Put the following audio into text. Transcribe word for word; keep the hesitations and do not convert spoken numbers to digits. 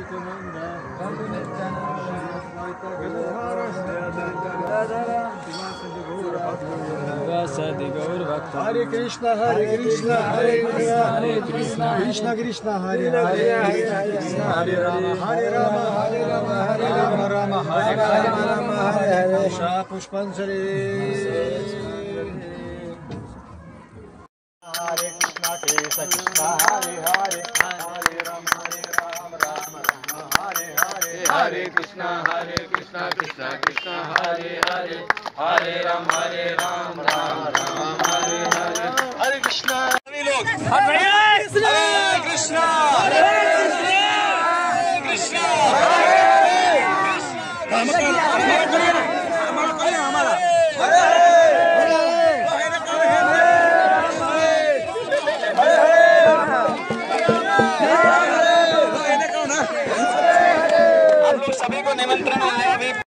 Hare Krishna, Hare Krishna, Hare Krishna, Hare Krishna, Krishna Krishna, Hare Hare, Hare Krishna, Hare Rama, Hare Rama, Hare Rama, Hare Rama, Rama Hare Hare, Rama Hare Hare. Shah Pushpanjali. Hare Krishna, Krishna Krishna, Hare Hare, Hare Rama, Hare Rama, Rama Rama, Hare Hare. Hare Krishna, Hare Krishna, Krishna Krishna, Hare Hare, Hare Rama, Hare Rama, Rama Rama, Hare Hare. Hare Krishna. सभी लोग Hare Krishna, Hare Krishna, Hare Krishna, Hare Krishna. हमारा आप लोग सभी को निमंत्रण है अभी।